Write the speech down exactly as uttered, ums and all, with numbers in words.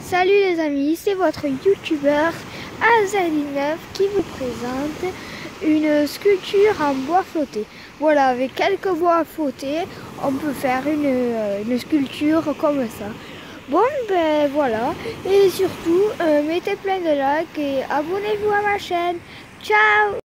Salut les amis, c'est votre youtubeur Azali neuf qui vous présente une sculpture en bois flotté. Voilà, avec quelques bois flottés, on peut faire une, une sculpture comme ça. Bon, ben voilà, et surtout, euh, mettez plein de likes et abonnez-vous à ma chaîne. Ciao!